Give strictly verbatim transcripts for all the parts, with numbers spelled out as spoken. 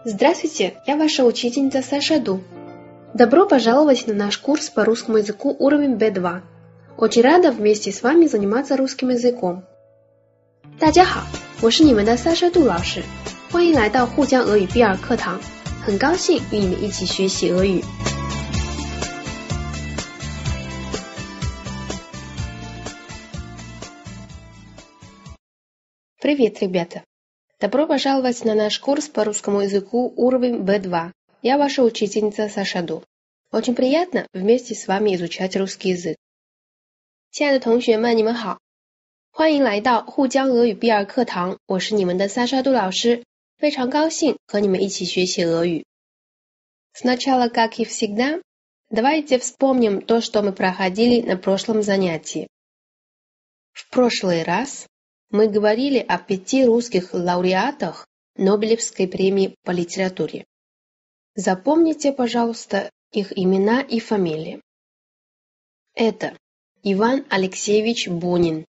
Здравствуйте, я ваша учительница Саша Ду. Добро пожаловать на наш курс по русскому языку уровень би два. Очень рада вместе с вами заниматься русским языком. 大家好，我是你们的Саша Ду老师，欢迎来到沪江俄语 B 二 课堂，很高兴与你们一起学习俄语。Привет, ребята! Добро пожаловать на наш курс по русскому языку уровень би два. Я ваша учительница Саша Ду. Очень приятно вместе с вами изучать русский язык. 亲爱的同学们，你们好，欢迎来到沪江俄语 B 二 课堂，我是你们的Саша Ду老师，非常高兴和你们一起学习俄语。Сначала, как и всегда, давайте вспомним то, что мы проходили на прошлом занятии. В прошлый раз мы говорили о пяти русских лауреатах Нобелевской премии по литературе. Запомните, пожалуйста, их имена и фамилии. Это Иван Алексеевич Бунин,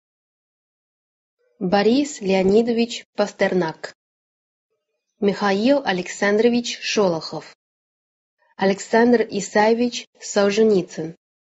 Борис Леонидович Пастернак, Михаил Александрович Шолохов, Александр Исаевич Солженицын,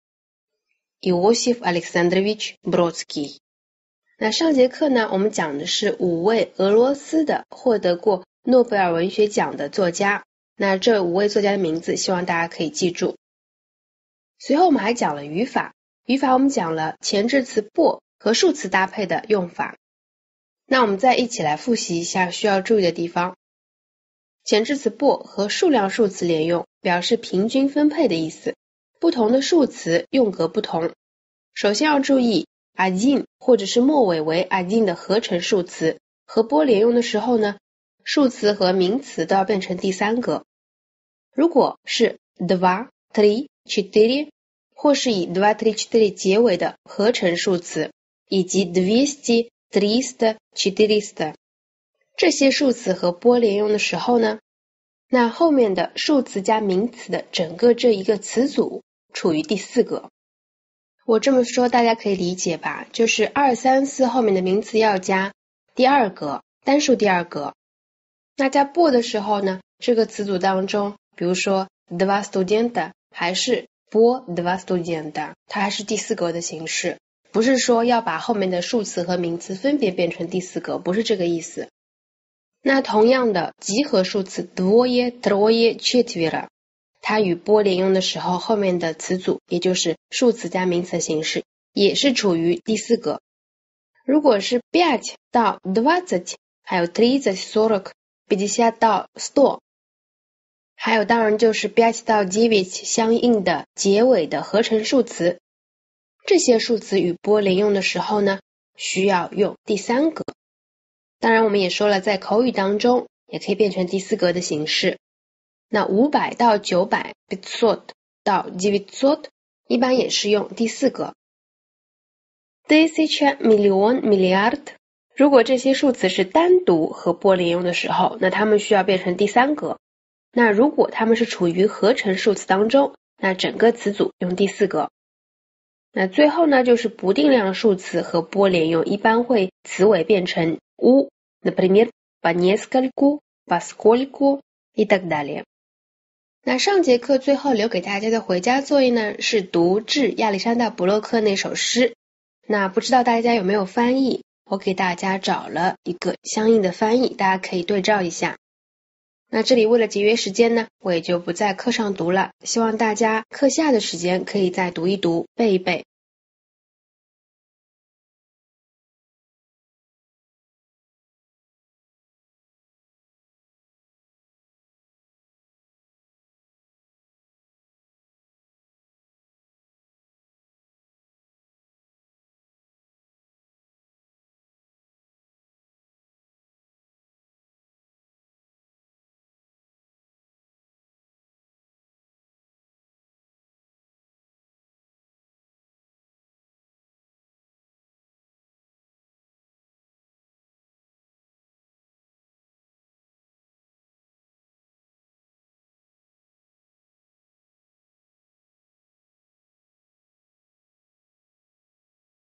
Иосиф Александрович Бродский. 那上节课呢，我们讲的是五位俄罗斯的获得过诺贝尔文学奖的作家。那这五位作家的名字，希望大家可以记住。随后我们还讲了语法，语法我们讲了前置词不和数词搭配的用法。那我们再一起来复习一下需要注意的地方。前置词不和数量数词连用，表示平均分配的意思，不同的数词用格不同。首先要注意один或者是末尾为один的合成数词和波连用的时候呢，数词和名词都要变成第三格。如果是два, три, четыре或是以два, три, четыре结尾的合成数词，以及двести, триста, четыреста这些数词和波连用的时候呢，那后面的数词加名词的整个这一个词组处于第四格。我这么说大家可以理解吧，就是二三四后面的名词要加第二格，单数第二格。那加不的时候呢，这个词组当中，比如说 два студента 还是по два студента， 它还是第四格的形式，不是说要把后面的数词和名词分别变成第四格，不是这个意思。那同样的集合数词 двое, трое, четверо它与波连用的时候，后面的词组也就是数词加名词的形式，也是处于第四格。如果是пять到двадцать，还有тридцать, сорок, пятьдесят到сто，还有当然就是пять到девять相应的结尾的合成数词，这些数词与波连用的时候呢，需要用第三格。当然我们也说了，在口语当中也可以变成第四格的形式。那五百到九百 пятьсот到девятьсот一般也是用第四格。тысяча, миллион, миллиард如果这些数词是单独和波连用的时候，那它们需要变成第三格。那如果它们是处于合成数词当中，那整个词组用第四格。那最后呢，就是不定量数词和波连用，一般会词尾变成 у, например, по нескольку, поскольку и так далее。那上节课最后留给大家的回家作业呢，是读致亚历山大·布洛克那首诗。那不知道大家有没有翻译？我给大家找了一个相应的翻译，大家可以对照一下。那这里为了节约时间呢，我也就不在课上读了，希望大家课下的时间可以再读一读，背一背。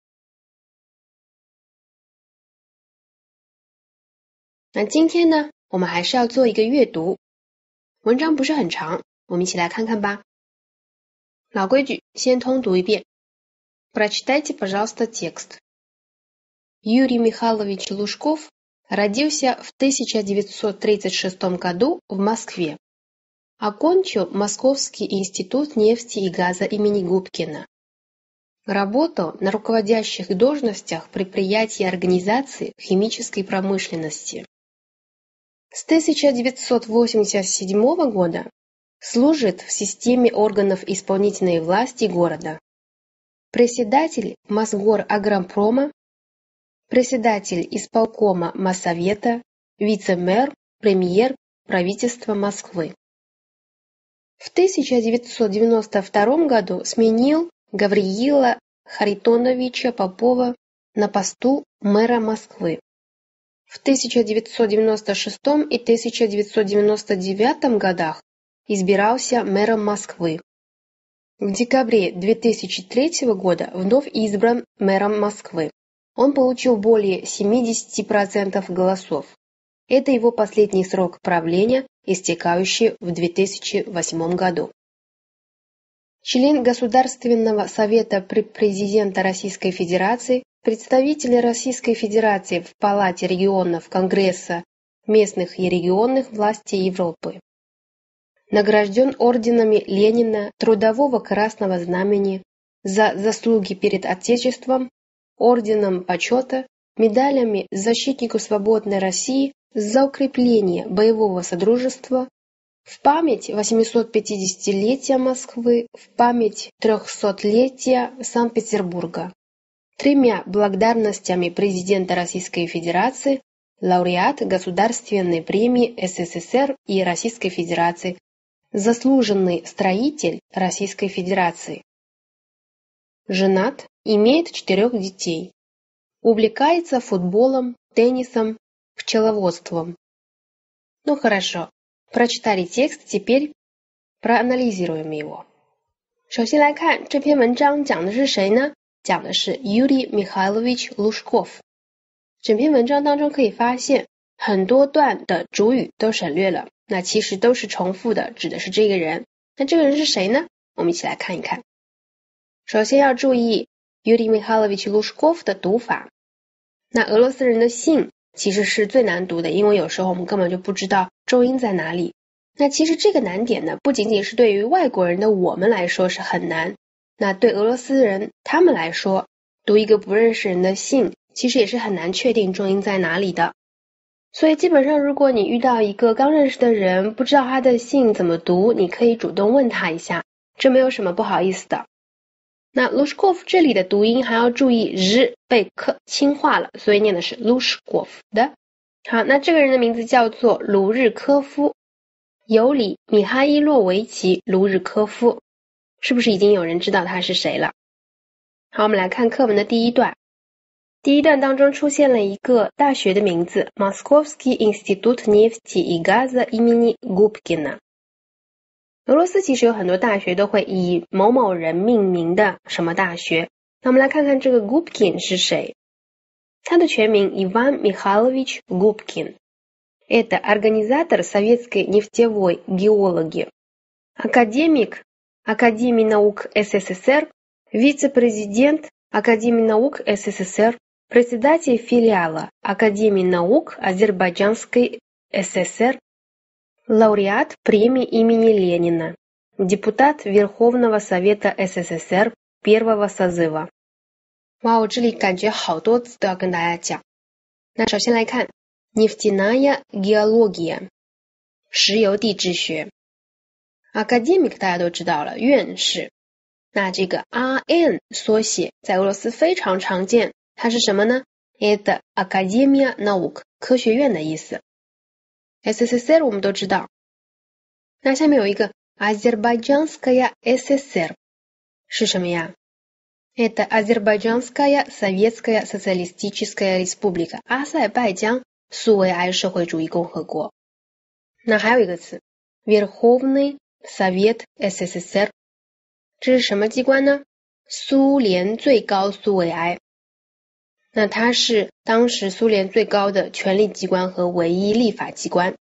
那今天呢， 我们还是要做一个阅读。文章不是很长，我们一起来看看吧。老规矩，先通读一遍。Прочитайте, пожалуйста, текст. Юрий Михайлович Лужков родился в тысяча девятьсот тридцать шестом году в Москве. Окончил Московский институт нефти и газа имени Губкина. Работал на руководящих должностях предприятий и организаций химической промышленности. С тысяча девятьсот восемьдесят седьмого года служит в системе органов исполнительной власти города. Председатель Мосгорагропрома, председатель исполкома Моссовета, вице-мэр, премьер правительства Москвы. В тысяча девятьсот девяносто втором году сменил Гавриила Харитоновича Попова на посту мэра Москвы. В тысяча девятьсот девяносто шестом и тысяча девятьсот девяносто девятом годах избирался мэром Москвы. В декабре две тысячи третьего года вновь избран мэром Москвы. Он получил более семьдесят процентов голосов. Это его последний срок правления, истекающий в две тысячи восьмом году. Член Государственного совета при президента Российской Федерации, представитель Российской Федерации в Палате регионов Конгресса местных и регионных властей Европы. Награжден орденами Ленина, Трудового Красного Знамени за заслуги перед Отечеством, орденом почета, медалями Защитнику свободной России за укрепление боевого содружества, в память восьмисотпятидесятилетия Москвы, в память трехсотлетия Санкт-Петербурга. Тремя благодарностями президента Российской Федерации, лауреат Государственной премии СССР и Российской Федерации, заслуженный строитель Российской Федерации. Женат, имеет четырех детей. Увлекается футболом, теннисом, пчеловодством. Ну хорошо, прочитали текст, теперь проанализируем его. 首先来看这篇文章讲的是谁呢？讲的是 Юрий Михайлович Лужков。整篇文章当中可以发现很多段的主语都省略了，那其实都是重复的，指的是这个人。那这个人是谁呢？我们一起来看一看。首先要注意 Юрий Михайлович Лужков 的读法。那俄罗斯人的姓其实是最难读的，因为有时候我们根本就不知道重音在哪里。那其实这个难点呢，不仅仅是对于外国人的我们来说是很难，那对俄罗斯人他们来说，读一个不认识人的姓，其实也是很难确定重音在哪里的。所以基本上如果你遇到一个刚认识的人，不知道他的姓怎么读，你可以主动问他一下，这没有什么不好意思的。那 Лужков 这里的读音还要注意日被克轻化了，所以念的是 Лужков 的。好，那这个人的名字叫做卢日科夫，尤里米哈伊洛维奇卢日科夫，是不是已经有人知道他是谁了？好，我们来看课文的第一段。第一段当中出现了一个大学的名字 Moskovский институт нефти и газа имени Губкина。俄罗斯其实有很多大学都会以某某人命名的什么大学。那我们来看看这个 Gubkin 是谁。他的全名 Иван Михайлович Губкин. Это организатор советской нефтевой геологии. Академик Академии наук СССР, вице-президент Академии наук СССР, председатель филиала Академии наук Азербайджанской ССР, лауреат премии имени Ленина, депутат Верховного Совета СССР первого созыва。哇，我这里感觉好多字都要跟大家讲。那首先来看 нефтяная геология， 石油地质学。Академик 大家都知道了，院士。那这个 R N 缩写在俄罗斯非常常见，它是什么呢？ Это Академия наук， 科学院的意思。S S S R 我们都知道。那下面有一个 Азербайджанская ССР 是什么呀？ Это Азербайджанская Советская Социалистическая Республика， 阿塞拜疆苏维埃社会主义共和国。那还有一个词 Верховный Совет СССР， 这是什么机关呢？苏联最高苏维埃。那它是当时苏联最高的权力机关和唯一立法机关。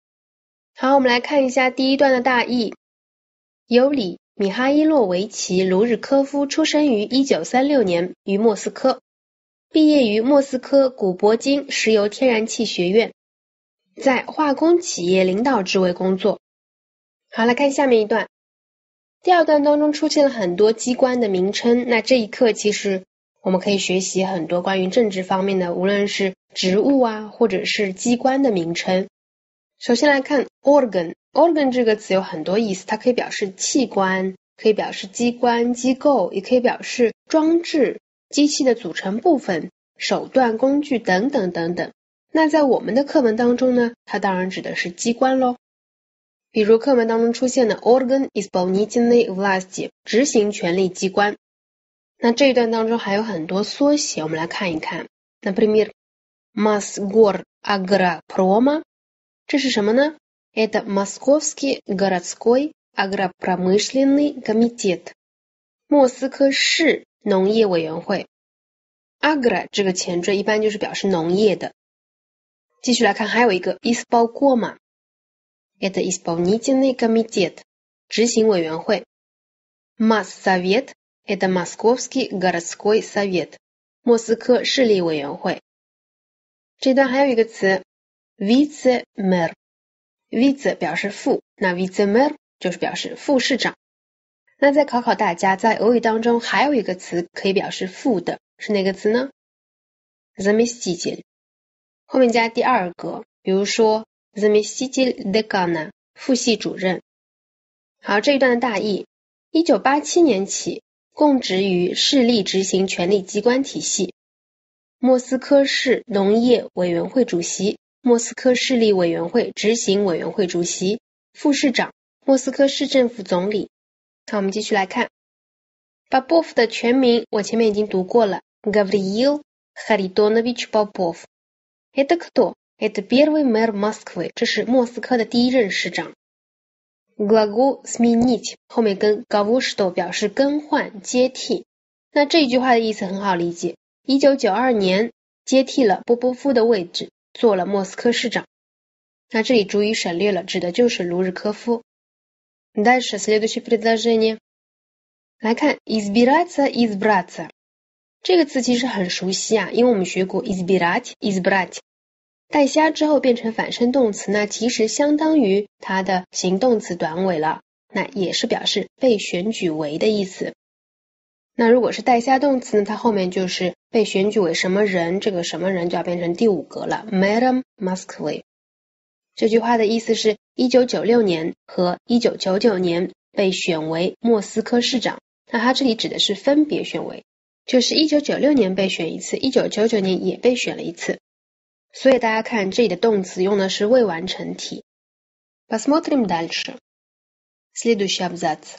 好，我们来看一下第一段的大意。尤里·米哈伊洛维奇·卢日科夫出生于一九三六年于莫斯科，毕业于莫斯科古铂金石油天然气学院，在化工企业领导职位工作。好，来看下面一段。第二段当中出现了很多机关的名称，那这一课其实我们可以学习很多关于政治方面的，无论是职务啊，或者是机关的名称。首先来看 organ， organ 这个词有很多意思，它可以表示器官，可以表示机关、机构，也可以表示装置、机器的组成部分、手段、工具等等等等。那在我们的课文当中呢，它当然指的是机关咯。比如课文当中出现的 organ исполнительной власти， 执行权力机关。那这一段当中还有很多缩写，我们来看一看。Например, Мосгорагропрома， 这是什么呢？ Это Московский городской агропромышленный комитет， 莫斯科市农业委员会。Agro 这个前缀一般就是表示农业的。继续来看，还有一个 исполкома， Это исполнительный комитет， 执行委员会。Моссовет Это Московский городской совет， 莫斯科市立委员会。这段还有一个词 Vice-Mayor， Vice 表示副，那 Vice-Mayor 就是表示副市长。那再考考大家，在俄语当中还有一个词可以表示副的，是哪个词呢？ Заместитель， 后面加第二个，比如说 Заместитель декана， 副系主任。好，这一段的大意，一九八七年起供职于市立执行权力机关体系，莫斯科市农业委员会主席，莫斯科市立委员会执行委员会主席，副市长，莫斯科市政府总理。好，我们继续来看 Попов 的全名我前面已经读过了， Гавриил Харитонович Попов。 Это кто? Это первый мэр Москвы， 这是莫斯科的第一任市长。Глагол сменить 后面跟 кого что 表示更换、接替。那这句话的意思很好理解，一九九二年接替了波波夫的位置，做了莫斯科市长。那这里逐一省略了，指的就是卢日科夫。Дальше следующее предложение。来看 избираться, избраться 这个词其实很熟悉啊，因为我们学过 избирать, избрать。带瞎之后变成反身动词，那其实相当于它的形动词短尾了，那也是表示被选举为的意思。那如果是带瞎动词呢，它后面就是被选举为什么人，这个什么人就要变成第五格了 Мэром Москвы。 这句话的意思是一九九六年和一九九九年被选为莫斯科市长，那它这里指的是分别选为，就是一九九六年被选一次，一九九九年也被选了一次。所以大家看这里的动词用的是未完成体。Посмотрим дальше. Следующий абзац.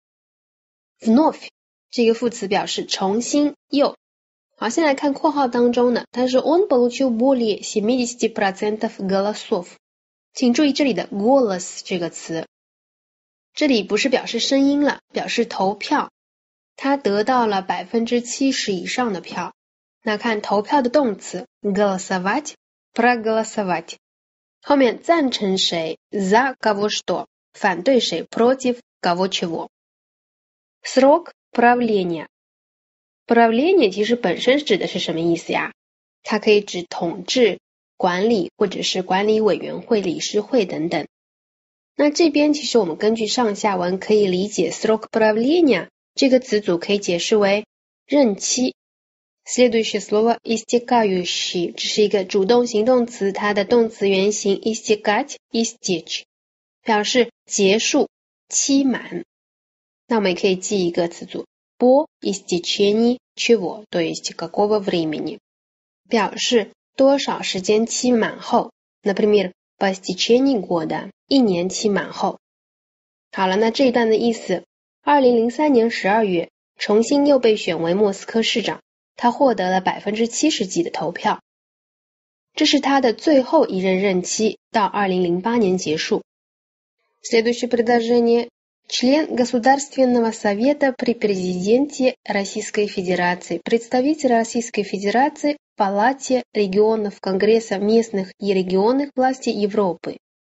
Вновь 这个副词表示重新又。好，先来看括号当中的，它是 он получил более семьдесят процентов голосов。 请注意这里的 голос 这个词，这里不是表示声音了，表示投票，他得到了 百分之七十 以上的票。那看投票的动词 голосовать проголосовать， 后面赞成谁 за кого что， 反对谁 против кого чего。 Срок правления， правление 其实本身指的是什么意思呀？它可以指统治、管理或者是管理委员会、理事会等等。那这边其实我们根据上下文可以理解 срок правления 这个词组可以解释为任期。Следующее слово истекающий， 这是一个主动形动词，它的动词原形 истекать, истечь， 表示结束、期满。那我们也可以记一个词组 по истечении чего， то есть какого времени， 表示多少时间期满后。Например, по истечении года， 一年期满后。好了，那这一段的意思，二零零三年十二月重新又被选为莫斯科市长，他获得了 百分之七十 几的投票，这是他的最后一任任期，到二零零八年结束。Следующее предложение. Член Государственного совета при президенте Российской Федерации, представитель Российской Федерации в Палате регионов Конгресса местных и региональных властей Европы.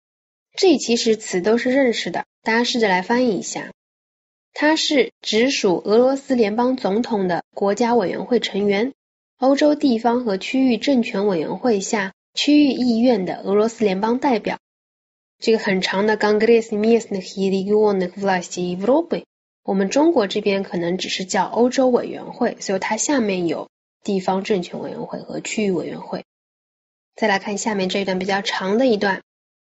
这其实词都是认识的，大家试着来翻译一下。他是直属俄罗斯联邦总统的国家委员会成员，欧洲地方和区域政权委员会下区域议院的俄罗斯联邦代表。这个很长的 Конгресс местных и региональных властей Европы， 我们中国这边可能只是叫欧洲委员会，所以它下面有地方政权委员会和区域委员会。再来看下面这一段比较长的一段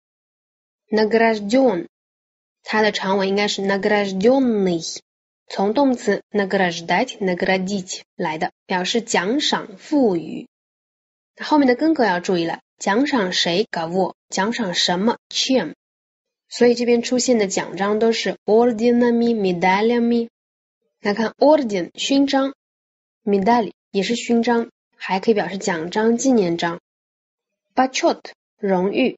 Награжден， 它的长文应该是 Награжденный， 从动词 награждать наградить 来的，表示奖赏赋予。后面的根格要注意了，奖赏谁 кого， 奖赏什么 чем， 所以这边出现的奖章都是 орденами медалями。 来看 орден 勋章， медаль 也是勋章，还可以表示奖章纪念章。почет 荣誉，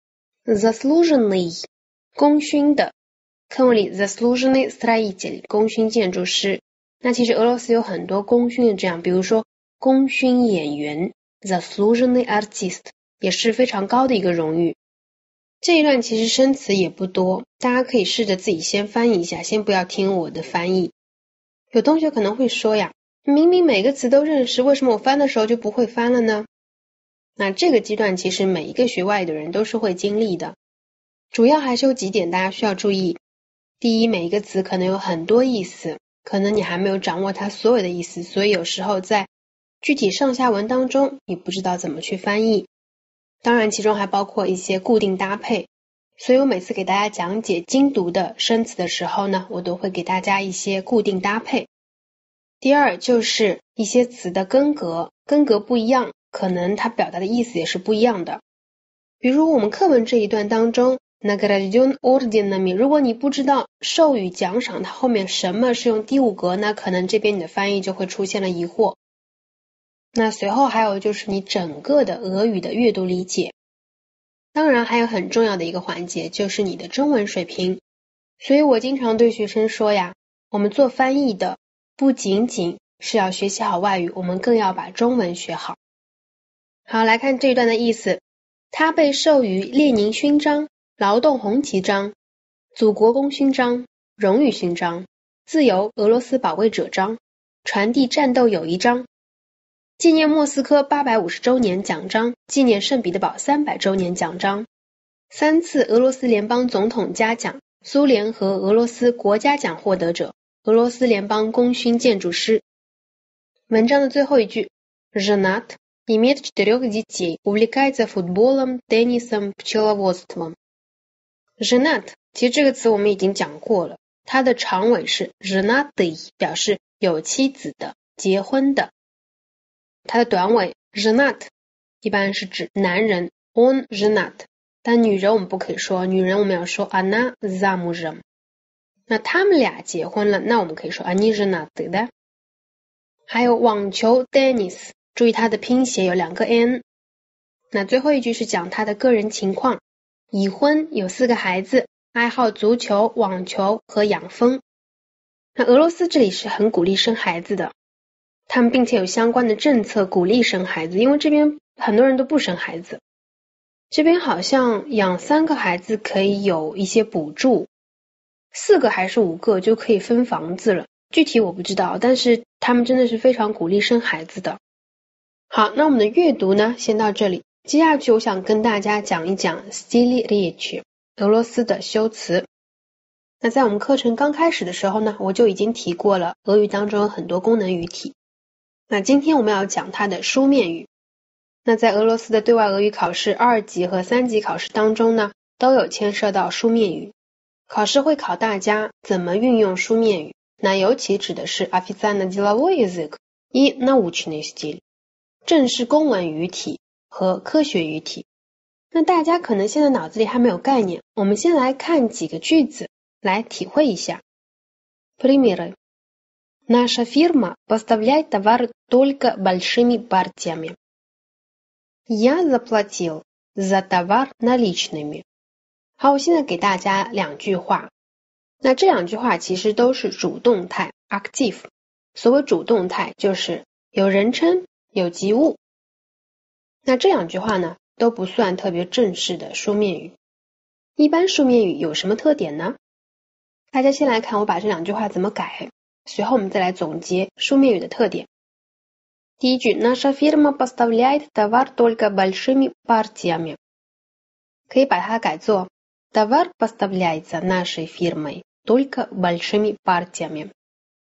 заслуженный 功勋的，课文里 заслуженный строитель 功勋建筑师。那其实俄罗斯有很多功勋的这样，比如说功勋演员 заслуженный артист 也是非常高的一个荣誉。这一段其实生词也不多，大家可以试着自己先翻译一下，先不要听我的翻译。有同学可能会说呀，明明每个词都认识，为什么我翻的时候就不会翻了呢？那这个阶段其实每一个学外语的人都是会经历的，主要还是有几点大家需要注意。第一，每一个词可能有很多意思，可能你还没有掌握它所有的意思，所以有时候在具体上下文当中你不知道怎么去翻译。当然其中还包括一些固定搭配，所以我每次给大家讲解精读的生词的时候呢，我都会给大家一些固定搭配。第二就是一些词的根格，根格不一样，可能它表达的意思也是不一样的。比如我们课文这一段当中 Награжден орденами， 如果你不知道授予奖赏它后面什么是用第五格，那可能这边你的翻译就会出现了疑惑。那随后还有就是你整个的俄语的阅读理解，当然还有很重要的一个环节就是你的中文水平。所以我经常对学生说呀，我们做翻译的不仅仅是要学习好外语，我们更要把中文学好。好，来看这一段的意思。他被授予列宁勋章、劳动红旗章、祖国功勋章、荣誉勋章、自由俄罗斯保卫者章、传递战斗友谊章、纪念莫斯科八百五十周年奖章、纪念圣彼得堡三百周年奖章、三次俄罗斯联邦总统嘉奖、苏联和俄罗斯国家奖获得者、俄罗斯联邦功勋建筑师。文章的最后一句 Женат имеет четырех детей, увлекается футболом, теннисом, пчеловодством. Женат 其实这个词我们已经讲过了，它的长尾是 женатый， 表示有妻子的、结婚的。它的短尾 женат 一般是指男人 он женат， 但女人我们不可以说，女人我们要说 она замужем。 那他们俩结婚了，那我们可以说 они женаты， да？ 还有网球 tennis， 注意它的拼写有两个 n。 那最后一句是讲他的个人情况，已婚，有四个孩子，爱好足球、网球和养蜂。那俄罗斯这里是很鼓励生孩子的，他们并且有相关的政策鼓励生孩子，因为这边很多人都不生孩子。这边好像养三个孩子可以有一些补助，四个还是五个就可以分房子了，具体我不知道，但是他们真的是非常鼓励生孩子的。好，那我们的阅读呢先到这里，接下去我想跟大家讲一讲 stili rечи 俄罗斯的修辞。那在我们课程刚开始的时候呢，我就已经提过了俄语当中有很多功能语体。那今天我们要讲它的书面语。那在俄罗斯的对外俄语考试二级和三级考试当中呢，都有牵涉到书面语。考试会考大家怎么运用书面语，那尤其指的是 официально-деловой язык и научный стиль， 正式公文语体和科学语体。那大家可能现在脑子里还没有概念，我们先来看几个句子来体会一下。Примеры. Наша фирма поставляет товар только большими партиями. Я заплатил за товар наличными. 好，我现在给大家两句话。那这两句话其实都是主动态 active。所谓主动态就是有人称有及物。那这两句话呢都不算特别正式的书面语。 一般书面语有什么特点呢？大家先来看我把这两句话怎么改，随后我们再来总结书面语的特点。第一句 Наша фирма поставляет товар только большими партиями， 可以把它改作 Товар поставляется нашей фирмой только большими партиями.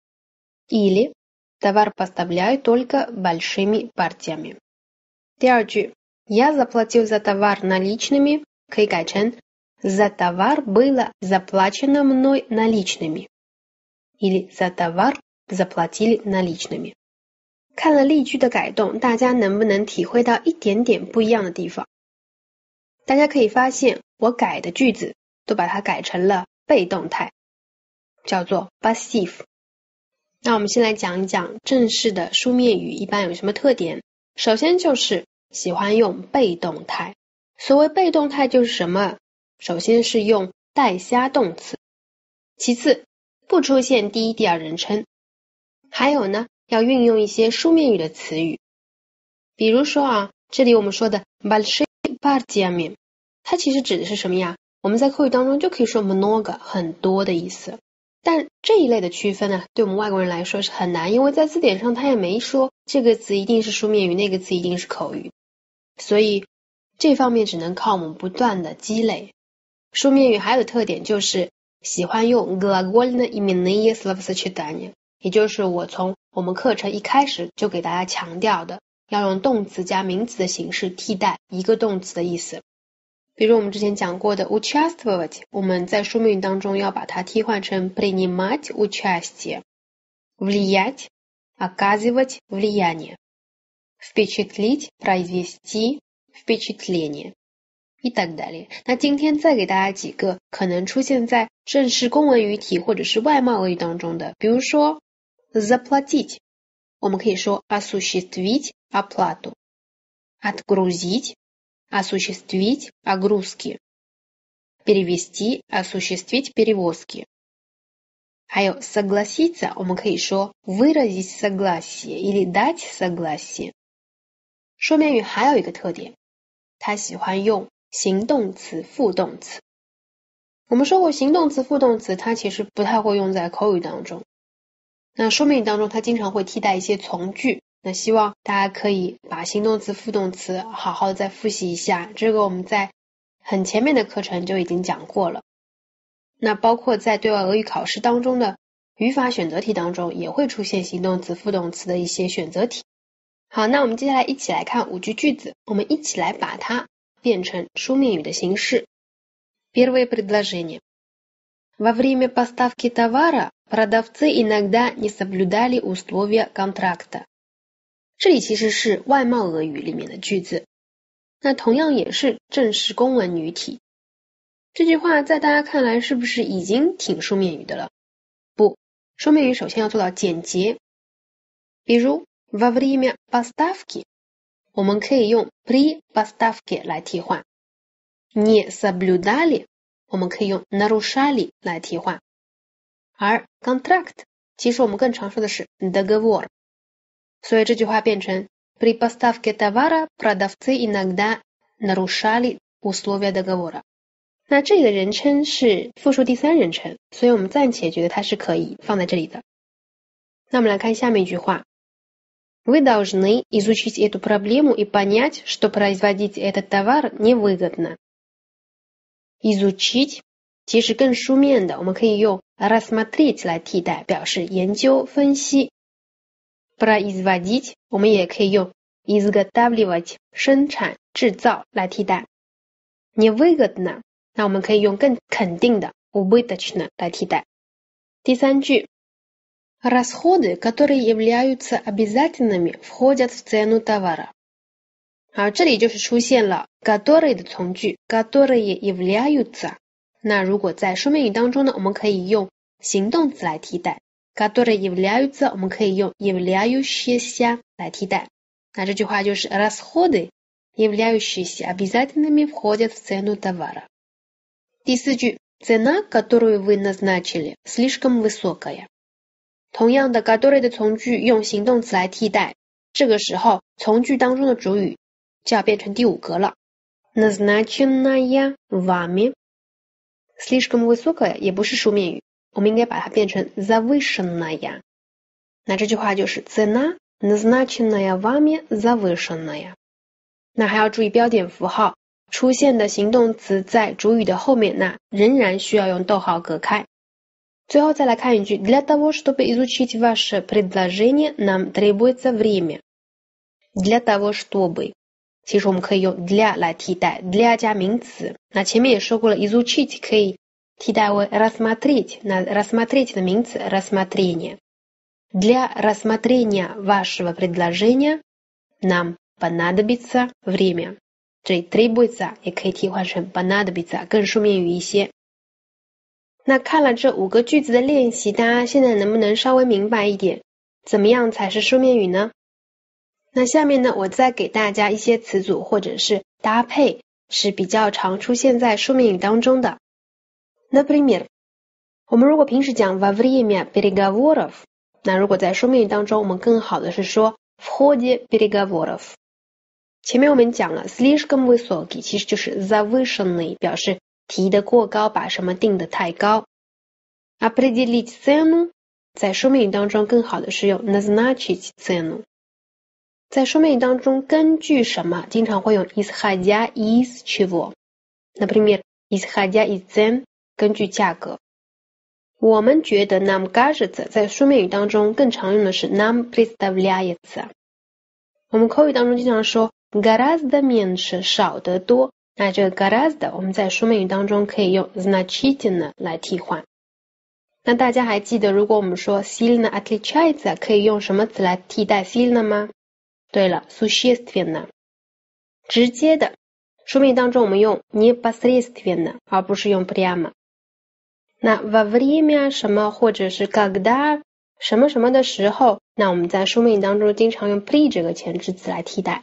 Или товар поставляю только большими партиями. 第二句 Я заплатил за товар наличными 可以改成За товар было заплачено мной наличными. Или за товар заплатили наличными. 看了例句的改动，大家能不能体会到一点点不一样的地方？大家可以发现我改的句子都把它改成了被动态，叫做 passive。 那我们先来讲一讲正式的书面语一般有什么特点。首先就是喜欢用被动态。所谓被动态就是什么？首先是用带瞎动词，其次不出现第一第二人称，还有呢要运用一些书面语的词语。比如说啊，这里我们说的 большими партиями， 它其实指的是什么呀？我们在口语当中就可以说 много 很多的意思，但这一类的区分呢，对我们外国人来说是很难，因为在字典上它也没说这个词一定是书面语，那个词一定是口语，所以这方面只能靠我们不断的积累。书面语还有特点就是喜欢用 глагольно-именные словосочетания， 也就是我从我们课程一开始就给大家强调的，要用动词加名词的形式替代一个动词的意思。比如我们之前讲过的 участвовать， 我们在书面语当中要把它替换成 принимать участие, влиять, оказывать влияние, впечатлить, произвести впечатление и так далее。 那今天再给大家几个可能出现在正式公文语体或者是外贸俄语当中的，比如说 заплатить， 我们可以说 осуществить оплату, отгрузить, осуществить огрузки, перевести, осуществить перевозки。 还有 согласиться， 我们可以说 выразить согласие или дать согласие。 书面语还有一个特点，它喜欢用形动词副动词。我们说过形动词副动词它其实不太会用在口语当中，那书面语当中它经常会替代一些从句，那希望大家可以把形动词副动词好好的再复习一下，这个我们在很前面的课程就已经讲过了。那包括在对外俄语考试当中的语法选择题当中也会出现形动词副动词的一些选择题。好，那我们接下来一起来看五句句子，我们一起来把它变成书面语的形式。Первое предложение. Во время поставки товара продавцы иногда не соблюдали условия контракта。 这里其实是外贸俄语里面的句子，那同样也是正式公文语体。这句话在大家看来是不是已经挺书面语的了？不，书面语首先要做到简洁。比如 во время поставки， 我们可以用 при поставке 来替换， не соблюдали 我们可以用 нарушали 来替换，而 contract 其实我们更常说的是 договор， 所以这句话变成 при поставке товара продавцы иногда нарушали условия договора。 那这里的人称是复数第三人称，所以我们暂且觉得它是可以放在这里的。那我们来看下面一句话， Вы должны изучить эту проблему и понять, что производить этот товар невыгодно。 Изучить 其实更书面的，我们可以用 рассмотреть 来替代，表示研究分析。 Производить 我们也可以用 изготавливать 生产制造来替代。 Невыгодно 那我们可以用更肯定的 убыточно 来替代。第三句 Расходы, которые являются обязательными, входят в цену товара。 好，这里就是出现了 которые 的从句 которые являются。 那如果在书面语当中呢，我们可以用形动词来替代， которые являются 我们可以用 являющиеся 来替代。那这句话就是 Расходы, являющиеся обязательными, входят в цену товара。 第四句 Цена, которую вы назначили, слишком высокая。 同样的 которые 的从句用形动词来替代，这个时候从句当中的主语就要变成第五格了。Назначенная вами Слишком высокая也不是书面语，我们应该把它变成завышенная。那这句话就是 цена назначенная вами завышенная。那还要注意标点符号出现的形动词在主语的后面，那仍然需要用逗号隔开。最后再来看一句 Для того, чтобы изучить ваше предложение, нам требуется время. Для того, чтобы其实我们可以用 для 来替代 для 加名词，那前面也说过了 изучить 可以替代为 рассмотреть， 那 рассмотреть 的名词 рассмотрение。 Для рассмотрения вашего предложения нам понадобится время， 这里 требуется 也可以替换成 понадобится， 更书面语一些。那看了这五个句子的练习，大家现在能不能稍微明白一点怎么样才是书面语呢？那下面呢，我再给大家一些词组或者是搭配是比较常出现在书面语当中的。Например， 我们如果平时讲 во время переговоров， 那如果在书面语当中，我们更好的是说 в ходе переговоров。 前面我们讲了 слишком высокий 其实就是 завышенный， 表示提得过高，把什么定得太高。Определить цену 在书面语当中更好的是用 назначить цену。在书面语当中根据什么经常会用 исходя из чего， например исходя из цен 根据价格。我们觉得 нам кажется 在书面语当中更常用的是 нам представляется。 我们口语当中经常说 гораздо меньше 少得多，那这个 гораздо 我们在书面语当中可以用 значительно 来替换。那大家还记得如果我们说 сильно отличается 可以用什么词来替代 сильно 吗？对了 существенно。 直接的书面当中我们用 непосредственно 而不是用 прямо。 那 во время 什么或者是 когда 什么什么的时候，那我们在书面当中经常用 при 这个前置词来替代。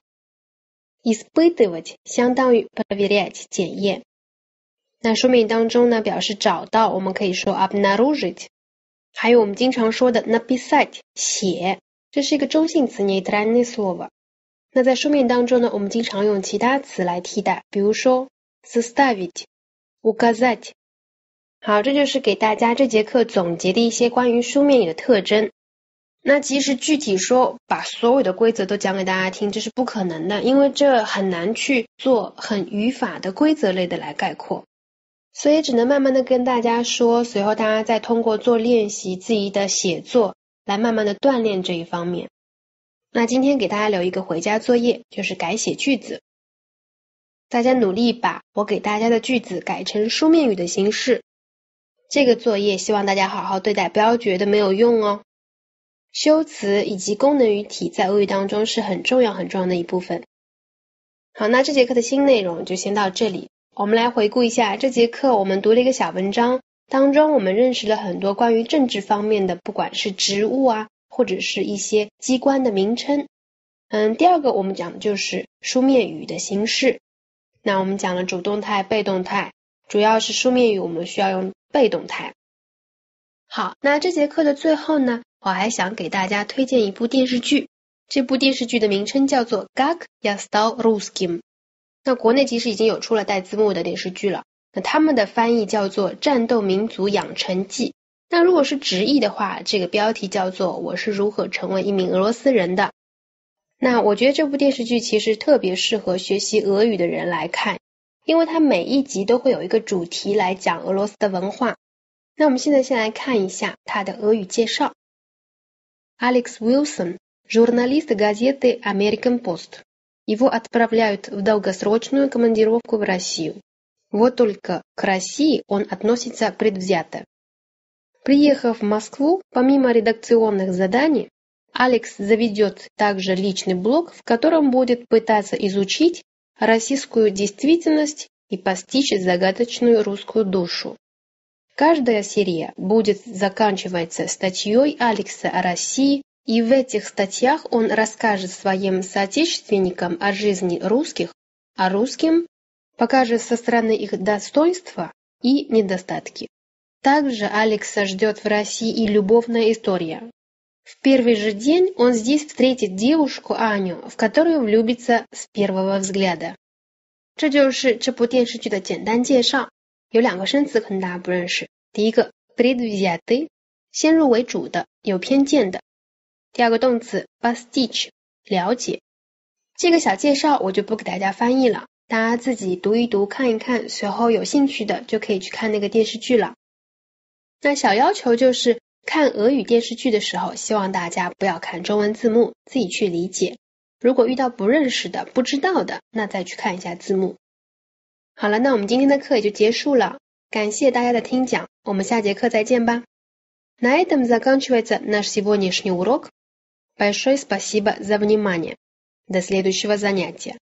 испытывать 相当于 проверять 检验。那书面当中呢表示找到，我们可以说 обнаружить。 还有我们经常说的 написать 写，这是一个中性词 нейтральное слово。 那在书面当中呢，我们经常用其他词来替代，比如说 составить указать。 好，这就是给大家这节课总结的一些关于书面语的特征。那其实具体说把所有的规则都讲给大家听，这是不可能的，因为这很难去做很语法的规则类的来概括，所以只能慢慢的跟大家说，随后大家再通过做练习自己的写作来慢慢的锻炼这一方面。那今天给大家留一个回家作业，就是改写句子。大家努力把我给大家的句子改成书面语的形式。这个作业希望大家好好对待，不要觉得没有用哦。修辞以及功能语体在俄语当中是很重要很重要的一部分。好，那这节课的新内容就先到这里。我们来回顾一下这节课我们读了一个小文章，当中我们认识了很多关于政治方面的，不管是职务啊或者是一些机关的名称。嗯，第二个我们讲的就是书面语的形式。那我们讲了主动态被动态，主要是书面语我们需要用被动态。好，那这节课的最后呢，我还想给大家推荐一部电视剧，这部电视剧的名称叫做 Как я стал русским。 那国内其实已经有出了带字幕的电视剧了，那他们的翻译叫做战斗民族养成记。那如果是直译的话，这个标题叫做我是如何成为一名俄罗斯人的。那我觉得这部电视剧其实特别适合学习俄语的人来看，因为它每一集都会有一个主题来讲俄罗斯的文化。那我们现在先来看一下它的俄语介绍。 Алекс Уилсон, журналист газеты American Post. Его отправляют в долгосрочную командировку в Россию. Вот только к России он относится предвзято. Приехав в Москву, помимо редакционных заданий, Алекс заведет также личный блог, в котором будет пытаться изучить российскую действительность и постичь загадочную русскую душу. Каждая серия будет заканчиваться статьей Алекса о России, и в этих статьях он расскажет своим соотечественникам о жизни русских, а русским покажет со стороны их достоинства и недостатки. Также Алекса ждет в России и любовная история. В первый же день он здесь встретит девушку Аню, в которую влюбится с первого взгляда. 这就是这部电视剧的简单介绍。 有两个生词可能大家不认识，第一个 предвзятый 先入为主的，有偏见的，第二个动词 постичь 了解。这个小介绍我就不给大家翻译了，大家自己读一读看一看，随后有兴趣的就可以去看那个电视剧了。那小要求就是看俄语电视剧的时候，希望大家不要看中文字幕，自己去理解。如果遇到不认识的不知道的，那再去看一下字幕。好了，那我们今天的课也就结束了，感谢大家的听讲，我们下节课再见吧。На этом заканчивается наш сегодняшний урок. Большое спасибо за внимание. До следующего занятия.